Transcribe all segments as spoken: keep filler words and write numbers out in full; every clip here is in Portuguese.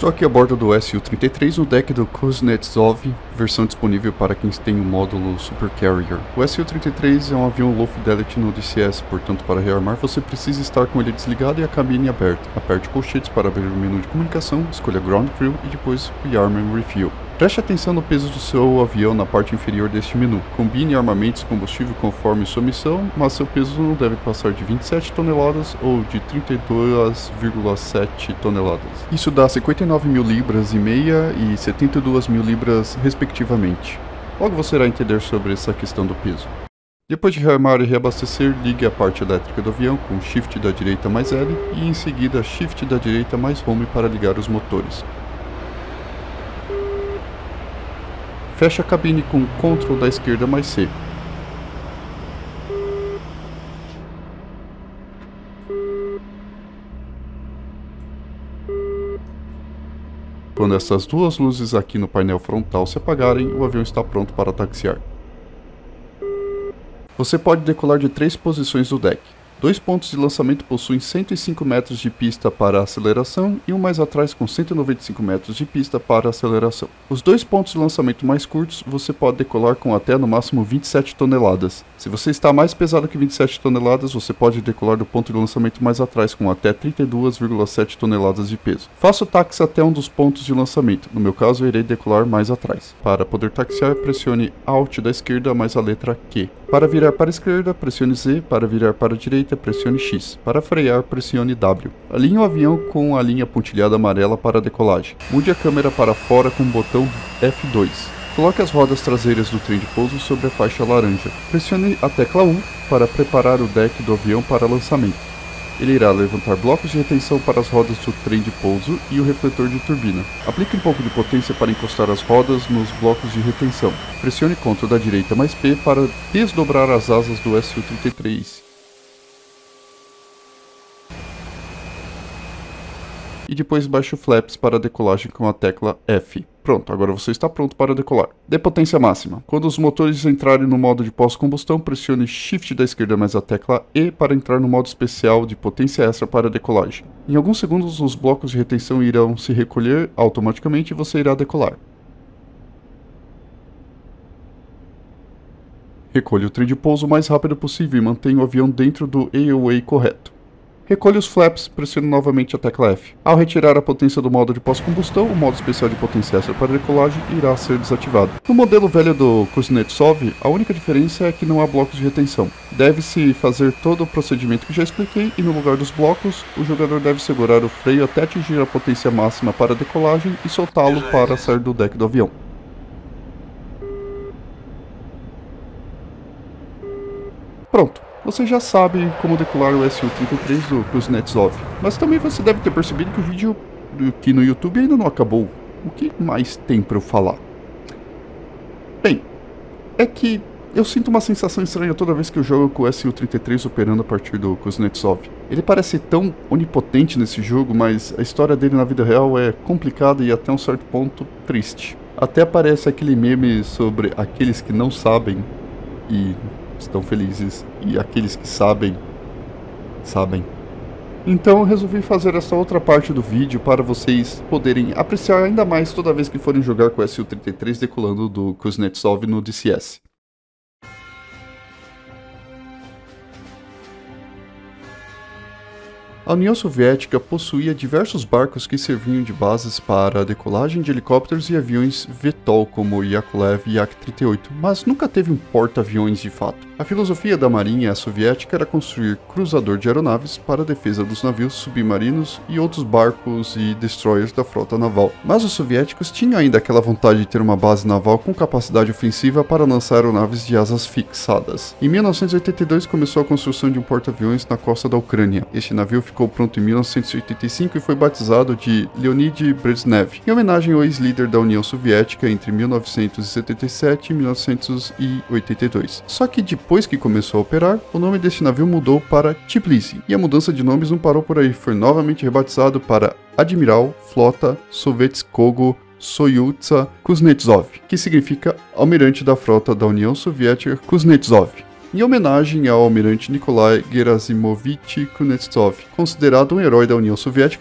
Estou aqui a bordo do S U trinta e três no deck do Kuznetsov, versão disponível para quem tem o módulo Super Carrier. O S U trinta e três é um avião low fidelity no D C S, portanto para rearmar você precisa estar com ele desligado e a cabine aberta. Aperte colchetes para abrir o menu de comunicação, escolha Ground Crew e depois Rearm and Refuel. Preste atenção no peso do seu avião na parte inferior deste menu. Combine armamentos e combustível conforme sua missão, mas seu peso não deve passar de vinte e sete toneladas ou de trinta e duas vírgula sete toneladas. Isso dá cinquenta e nove mil libras e meia e setenta e duas mil libras respectivamente. Logo você irá entender sobre essa questão do peso. Depois de rearmar e reabastecer, ligue a parte elétrica do avião com Shift da direita mais L e em seguida Shift da direita mais Home para ligar os motores. Feche a cabine com Ctrl da esquerda mais C. Quando essas duas luzes aqui no painel frontal se apagarem, o avião está pronto para taxiar. Você pode decolar de três posições do deck. Dois pontos de lançamento possuem cento e cinco metros de pista para aceleração e um mais atrás com cento e noventa e cinco metros de pista para aceleração. Os dois pontos de lançamento mais curtos você pode decolar com até no máximo vinte e sete toneladas. Se você está mais pesado que vinte e sete toneladas, você pode decolar do ponto de lançamento mais atrás com até trinta e duas vírgula sete toneladas de peso. Faça o táxi até um dos pontos de lançamento, no meu caso eu irei decolar mais atrás. Para poder taxiar, pressione Alt da esquerda mais a letra Q. Para virar para a esquerda, pressione Z, para virar para a direita, pressione X. Para frear, pressione W. Alinhe o avião com a linha pontilhada amarela para a decolagem. Mude a câmera para fora com o botão F dois. Coloque as rodas traseiras do trem de pouso sobre a faixa laranja. Pressione a tecla um para preparar o deck do avião para lançamento. Ele irá levantar blocos de retenção para as rodas do trem de pouso e o refletor de turbina. Aplique um pouco de potência para encostar as rodas nos blocos de retenção. Pressione Ctrl da direita mais P para desdobrar as asas do S U trinta e três. E depois baixe o flaps para a decolagem com a tecla F. Pronto, agora você está pronto para decolar. Dê potência máxima. Quando os motores entrarem no modo de pós-combustão, pressione Shift da esquerda mais a tecla E para entrar no modo especial de potência extra para a decolagem. Em alguns segundos, os blocos de retenção irão se recolher automaticamente e você irá decolar. Recolha o trem de pouso o mais rápido possível e mantenha o avião dentro do A O A correto. Recolha os flaps, pressione novamente a tecla F. Ao retirar a potência do modo de pós-combustão, o modo especial de potência extra para decolagem irá ser desativado. No modelo velho do Kuznetsov, a única diferença é que não há blocos de retenção. Deve-se fazer todo o procedimento que já expliquei e no lugar dos blocos, o jogador deve segurar o freio até atingir a potência máxima para a decolagem e soltá-lo para sair do deck do avião. Pronto. Você já sabe como decolar o S U trinta e três do Kuznetsov, mas também você deve ter percebido que o vídeo aqui no YouTube ainda não acabou. O que mais tem para eu falar? Bem, é que eu sinto uma sensação estranha toda vez que eu jogo com o S U trinta e três operando a partir do Kuznetsov. Ele parece tão onipotente nesse jogo, mas a história dele na vida real é complicada e até um certo ponto triste. Até aparece aquele meme sobre aqueles que não sabem e estão felizes, e aqueles que sabem, sabem. Então eu resolvi fazer essa outra parte do vídeo para vocês poderem apreciar ainda mais toda vez que forem jogar com o S U trinta e três decolando do Kuznetsov no D C S. A União Soviética possuía diversos barcos que serviam de bases para a decolagem de helicópteros e aviões V TOL como o Yakolev e Yak trinta e oito, mas nunca teve um porta-aviões de fato. A filosofia da marinha soviética era construir cruzador de aeronaves para a defesa dos navios submarinos e outros barcos e destroyers da frota naval. Mas os soviéticos tinham ainda aquela vontade de ter uma base naval com capacidade ofensiva para lançar aeronaves de asas fixadas. Em mil novecentos e oitenta e dois começou a construção de um porta-aviões na costa da Ucrânia. Este navio ficou pronto em mil novecentos e oitenta e cinco e foi batizado de Leonid Brezhnev, em homenagem ao ex-líder da União Soviética entre mil novecentos e setenta e sete e mil novecentos e oitenta e dois. Só que depois que começou a operar, o nome deste navio mudou para Tbilisi, e a mudança de nomes não parou por aí, foi novamente rebatizado para Admiral Flota Sovetskogo Soyuz Kuznetsov, que significa Almirante da Frota da União Soviética Kuznetsov. em homenagem ao almirante Nikolai Gerasimovich Kuznetsov, considerado um herói da União Soviética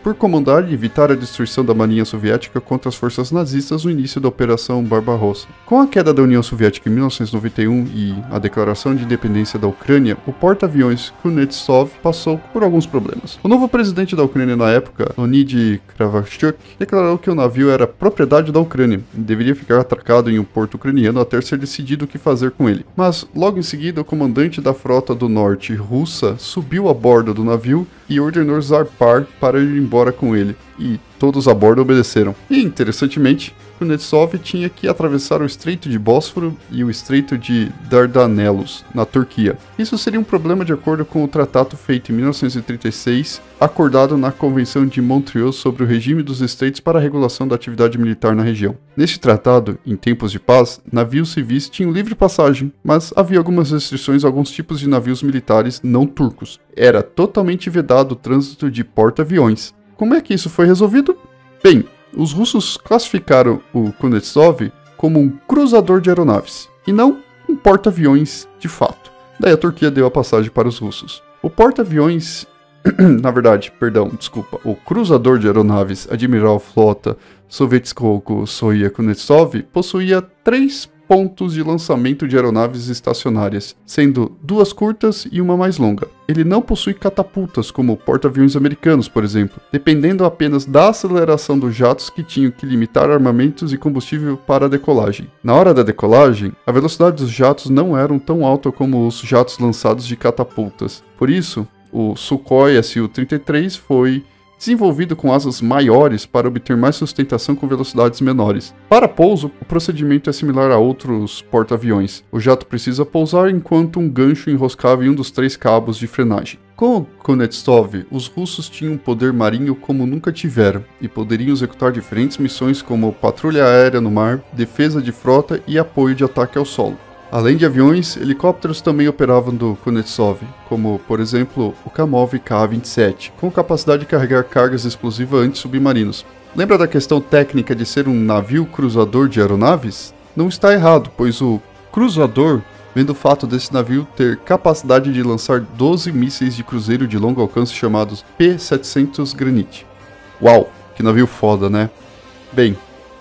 por comandar e evitar a destruição da marinha soviética contra as forças nazistas no início da Operação Barbarossa. Com a queda da União Soviética em mil novecentos e noventa e um e a declaração de independência da Ucrânia, o porta-aviões Kuznetsov passou por alguns problemas. O novo presidente da Ucrânia na época, Leonid Kravchuk, declarou que o navio era propriedade da Ucrânia e deveria ficar atracado em um porto ucraniano até ser decidido o que fazer com ele. Mas, logo em seguida, o comandante da frota do norte russa subiu a bordo do navio e ordenou zarpar para ir embora com ele, e todos a bordo obedeceram. E, interessantemente, Kuznetsov tinha que atravessar o Estreito de Bósforo e o Estreito de Dardanelos, na Turquia. Isso seria um problema de acordo com o tratado feito em mil novecentos e trinta e seis, acordado na Convenção de Montreal sobre o regime dos estreitos para a regulação da atividade militar na região. Neste tratado, em tempos de paz, navios civis tinham livre passagem, mas havia algumas restrições a alguns tipos de navios militares não turcos. Era totalmente vedado o trânsito de porta-aviões. Como é que isso foi resolvido? Bem, os russos classificaram o Kuznetsov como um cruzador de aeronaves, e não um porta-aviões de fato. Daí a Turquia deu a passagem para os russos. O porta-aviões, na verdade, perdão, desculpa, o cruzador de aeronaves Admiral Flota Sovetskого Soia Kuznetsov possuía três pontos de lançamento de aeronaves estacionárias, sendo duas curtas e uma mais longa. Ele não possui catapultas como porta-aviões americanos, por exemplo, dependendo apenas da aceleração dos jatos que tinham que limitar armamentos e combustível para a decolagem. Na hora da decolagem, a velocidade dos jatos não era tão alta como os jatos lançados de catapultas. Por isso, o Sukhoi S U trinta e três foi desenvolvido com asas maiores para obter mais sustentação com velocidades menores. Para pouso, o procedimento é similar a outros porta-aviões. O jato precisa pousar enquanto um gancho enroscava em um dos três cabos de frenagem. Com o Kuznetsov, os russos tinham um poder marinho como nunca tiveram, e poderiam executar diferentes missões como patrulha aérea no mar, defesa de frota e apoio de ataque ao solo. Além de aviões, helicópteros também operavam do Kuznetsov, como, por exemplo, o Kamov Ka vinte e sete, com capacidade de carregar cargas explosivas anti-submarinos. Lembra da questão técnica de ser um navio cruzador de aeronaves? Não está errado, pois o cruzador vem do fato desse navio ter capacidade de lançar doze mísseis de cruzeiro de longo alcance chamados P setecentos Granit. Uau, que navio foda, né? Bem,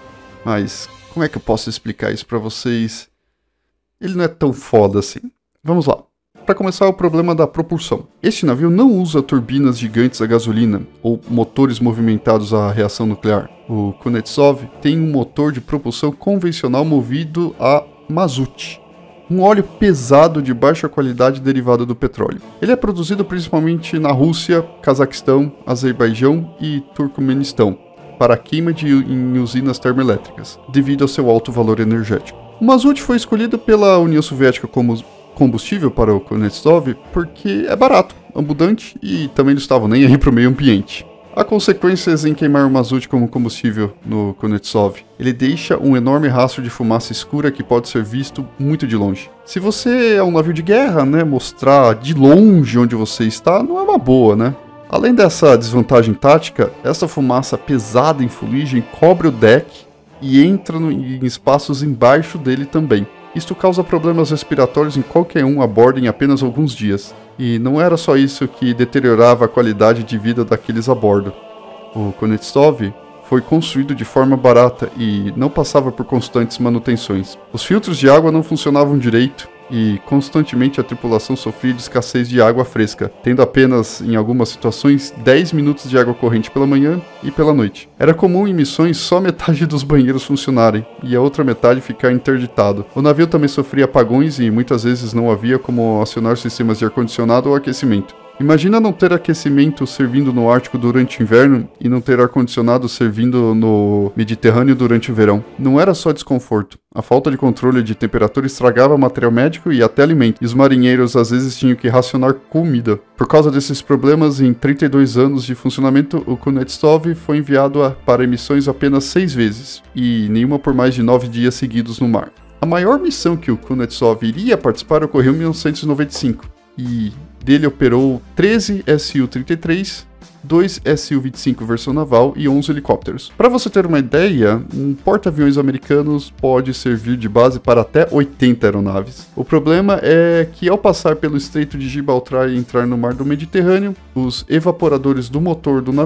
mas como é que eu posso explicar isso para vocês? Ele não é tão foda assim. Vamos lá. Para começar, o problema da propulsão. Este navio não usa turbinas gigantes a gasolina ou motores movimentados à reação nuclear. O Kuznetsov tem um motor de propulsão convencional movido a mazuti, um óleo pesado de baixa qualidade derivado do petróleo. Ele é produzido principalmente na Rússia, Cazaquistão, Azerbaijão e Turcomenistão, para queima de, em usinas termoelétricas, devido ao seu alto valor energético. O mazuti foi escolhido pela União Soviética como combustível para o Kuznetsov porque é barato, abundante e também não estavam nem aí para o meio ambiente. Há consequências em queimar o mazuti como combustível no Kuznetsov. Ele deixa um enorme rastro de fumaça escura que pode ser visto muito de longe. Se você é um navio de guerra, né, mostrar de longe onde você está não é uma boa, né? Além dessa desvantagem tática, essa fumaça pesada em fuligem cobre o deck e entra no, em espaços embaixo dele também. Isto causa problemas respiratórios em qualquer um a bordo em apenas alguns dias. E não era só isso que deteriorava a qualidade de vida daqueles a bordo. O Kuznetsov foi construído de forma barata e não passava por constantes manutenções. Os filtros de água não funcionavam direito e constantemente a tripulação sofria de escassez de água fresca, tendo apenas, em algumas situações, dez minutos de água corrente pela manhã e pela noite. Era comum em missões só metade dos banheiros funcionarem e a outra metade ficar interditado. O navio também sofria apagões e muitas vezes não havia como acionar sistemas de ar-condicionado ou aquecimento. Imagina não ter aquecimento servindo no Ártico durante o inverno e não ter ar-condicionado servindo no Mediterrâneo durante o verão. Não era só desconforto. A falta de controle de temperatura estragava material médico e até alimento, e os marinheiros às vezes tinham que racionar comida. Por causa desses problemas, em trinta e dois anos de funcionamento, o Kuznetsov foi enviado a, para emissões apenas seis vezes, e nenhuma por mais de nove dias seguidos no mar. A maior missão que o Kuznetsov iria participar ocorreu em mil novecentos e noventa e cinco, e dele operou treze S U trinta e três, dois S U vinte e cinco versão naval e onze helicópteros. Para você ter uma ideia, um porta-aviões americanos pode servir de base para até oitenta aeronaves. O problema é que ao passar pelo Estreito de Gibraltar e entrar no mar do Mediterrâneo, os evaporadores do motor do navio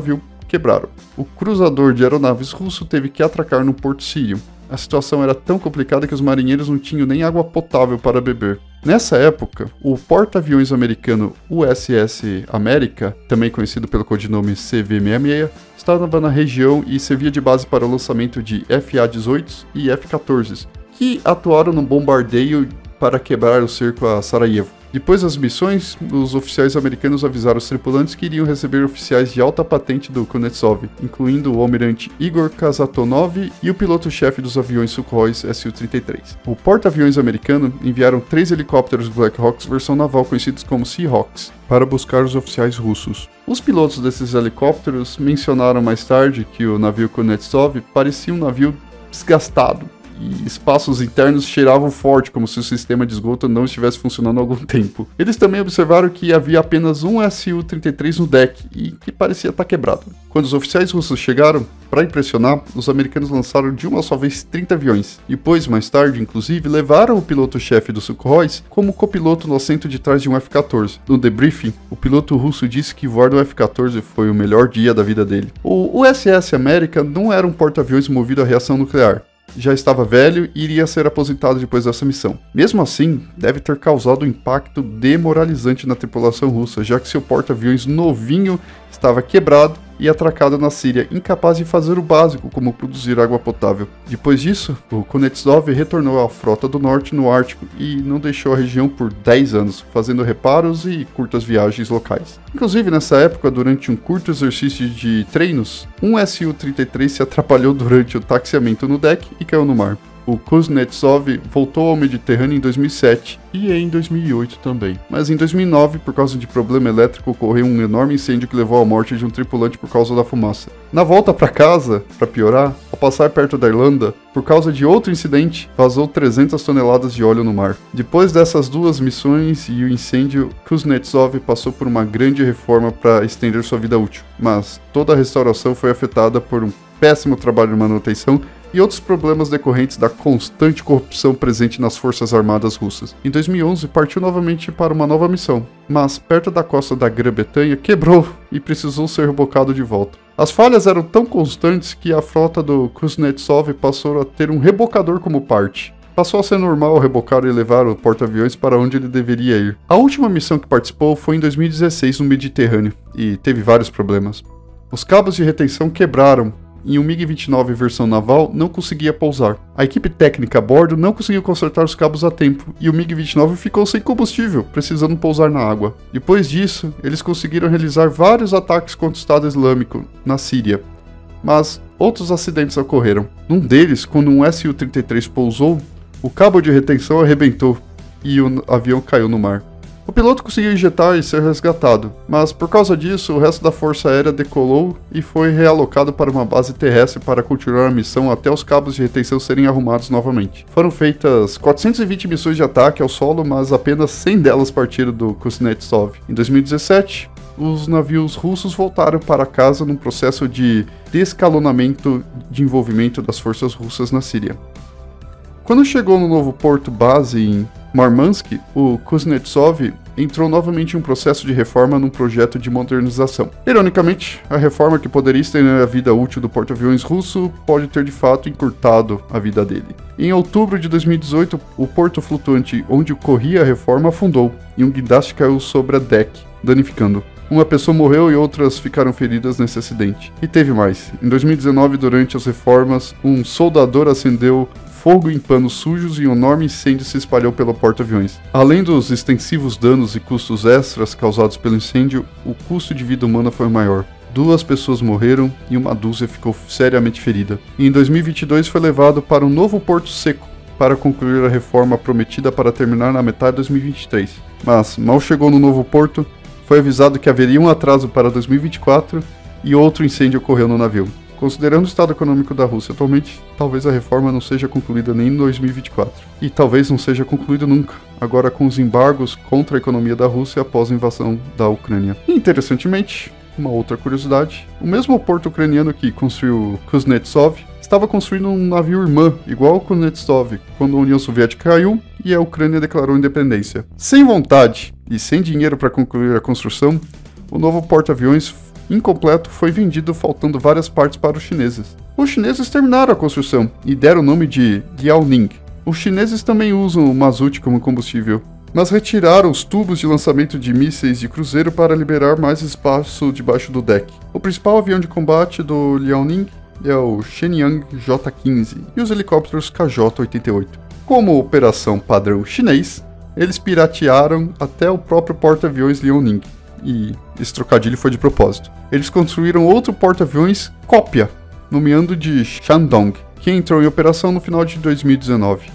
quebraram. O cruzador de aeronaves russo teve que atracar no porto sírio. A situação era tão complicada que os marinheiros não tinham nem água potável para beber. Nessa época, o porta-aviões americano U S S América, também conhecido pelo codinome C V sessenta e seis, estava na região e servia de base para o lançamento de F A dezoito e F quatorze, que atuaram no bombardeio para quebrar o cerco a Sarajevo. Depois das missões, os oficiais americanos avisaram os tripulantes que iriam receber oficiais de alta patente do Kuznetsov, incluindo o almirante Igor Kazatonov e o piloto-chefe dos aviões Sukhoi S U trinta e três. O porta-aviões americano enviaram três helicópteros Black Hawks versão naval conhecidos como Seahawks para buscar os oficiais russos. Os pilotos desses helicópteros mencionaram mais tarde que o navio Kuznetsov parecia um navio desgastado, e espaços internos cheiravam forte, como se o sistema de esgoto não estivesse funcionando há algum tempo. Eles também observaram que havia apenas um S U trinta e três no deck, e que parecia estar quebrado. Quando os oficiais russos chegaram, para impressionar, os americanos lançaram de uma só vez trinta aviões. Depois, mais tarde, inclusive, levaram o piloto-chefe do Sukhoi como copiloto no assento de trás de um F quatorze. No debriefing, o piloto russo disse que voar no F quatorze foi o melhor dia da vida dele. O U S S América não era um porta-aviões movido a reação nuclear. Já estava velho e iria ser aposentado depois dessa missão. Mesmo assim, deve ter causado um impacto demoralizante na tripulação russa, já que seu porta-aviões novinho estava quebrado e atracado na Síria, incapaz de fazer o básico, como produzir água potável. Depois disso, o Kuznetsov retornou à Frota do Norte no Ártico e não deixou a região por dez anos, fazendo reparos e curtas viagens locais. Inclusive, nessa época, durante um curto exercício de treinos, um S U trinta e três se atrapalhou durante o taxiamento no deck e caiu no mar. O Kuznetsov voltou ao Mediterrâneo em dois mil e sete e em dois mil e oito também. Mas em dois mil e nove, por causa de problema elétrico, ocorreu um enorme incêndio que levou à morte de um tripulante por causa da fumaça. Na volta para casa, para piorar, ao passar perto da Irlanda, por causa de outro incidente, vazou trezentas toneladas de óleo no mar. Depois dessas duas missões e o incêndio, Kuznetsov passou por uma grande reforma para estender sua vida útil, mas toda a restauração foi afetada por um péssimo trabalho de manutenção e outros problemas decorrentes da constante corrupção presente nas forças armadas russas. Em dois mil e onze, partiu novamente para uma nova missão, mas perto da costa da Grã-Bretanha quebrou e precisou ser rebocado de volta. As falhas eram tão constantes que a frota do Kuznetsov passou a ter um rebocador como parte. Passou a ser normal rebocar e levar o porta-aviões para onde ele deveria ir. A última missão que participou foi em dois mil e dezesseis no Mediterrâneo, e teve vários problemas. Os cabos de retenção quebraram, e um MiG vinte e nove versão naval não conseguia pousar. A equipe técnica a bordo não conseguiu consertar os cabos a tempo, e o MiG vinte e nove ficou sem combustível, precisando pousar na água. Depois disso, eles conseguiram realizar vários ataques contra o Estado Islâmico na Síria. Mas outros acidentes ocorreram. Num deles, quando um S U trinta e três pousou, o cabo de retenção arrebentou, e o avião caiu no mar. O piloto conseguiu injetar e ser resgatado, mas por causa disso, o resto da Força Aérea decolou e foi realocado para uma base terrestre para continuar a missão até os cabos de retenção serem arrumados novamente. Foram feitas quatrocentas e vinte missões de ataque ao solo, mas apenas cem delas partiram do Kuznetsov. Em dois mil e dezessete, os navios russos voltaram para casa num processo de descalonamento de envolvimento das forças russas na Síria. Quando chegou no novo porto base em Murmansk, o Kuznetsov entrou novamente em um processo de reforma num projeto de modernização. Ironicamente, a reforma que poderia estender a vida útil do porta-aviões russo pode ter de fato encurtado a vida dele. Em outubro de dois mil e dezoito, o porto flutuante onde ocorria a reforma afundou e um guindaste caiu sobre a deck, danificando. Uma pessoa morreu e outras ficaram feridas nesse acidente. E teve mais. Em dois mil e dezenove, durante as reformas, um soldador acendeu fogo em panos sujos e um enorme incêndio se espalhou pelo porta-aviões. Além dos extensivos danos e custos extras causados pelo incêndio, o custo de vida humana foi maior. Duas pessoas morreram e uma dúzia ficou seriamente ferida. E em dois mil e vinte e dois foi levado para um novo porto seco para concluir a reforma prometida para terminar na metade de dois mil e vinte e três. Mas mal chegou no novo porto, foi avisado que haveria um atraso para dois mil e vinte e quatro e outro incêndio ocorreu no navio. Considerando o estado econômico da Rússia atualmente, talvez a reforma não seja concluída nem em dois mil e vinte e quatro. E talvez não seja concluída nunca, agora com os embargos contra a economia da Rússia após a invasão da Ucrânia. E interessantemente, uma outra curiosidade, o mesmo porto ucraniano que construiu Kuznetsov estava construindo um navio irmã, igual ao Kuznetsov, quando a União Soviética caiu e a Ucrânia declarou independência. Sem vontade e sem dinheiro para concluir a construção, o novo porta-aviões incompleto, foi vendido faltando várias partes para os chineses. Os chineses terminaram a construção e deram o nome de Liaoning. Os chineses também usam o mazout como combustível, mas retiraram os tubos de lançamento de mísseis de cruzeiro para liberar mais espaço debaixo do deck. O principal avião de combate do Liaoning é o Shenyang J quinze e os helicópteros K J oitenta e oito. Como operação padrão chinês, eles piratearam até o próprio porta-aviões Liaoning, e esse trocadilho foi de propósito. Eles construíram outro porta-aviões cópia, nomeando de Shandong, que entrou em operação no final de dois mil e dezenove.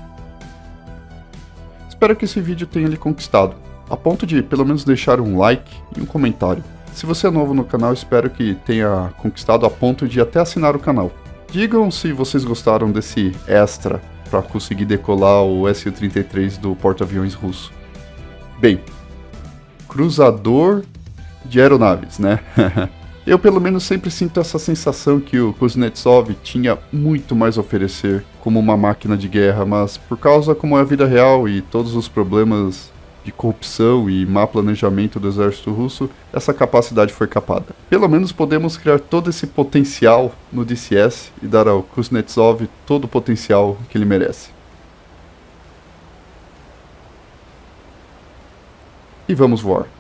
Espero que esse vídeo tenha lhe conquistado, a ponto de pelo menos deixar um like e um comentário. Se você é novo no canal, espero que tenha conquistado a ponto de até assinar o canal. Digam se vocês gostaram desse extra para conseguir decolar o S U trinta e três do porta-aviões russo. Bem, cruzador de aeronaves, né? Eu pelo menos sempre sinto essa sensação que o Kuznetsov tinha muito mais a oferecer como uma máquina de guerra, mas por causa como é a vida real e todos os problemas de corrupção e má planejamento do exército russo, essa capacidade foi capada. Pelo menos podemos criar todo esse potencial no D C S e dar ao Kuznetsov todo o potencial que ele merece. E vamos voar.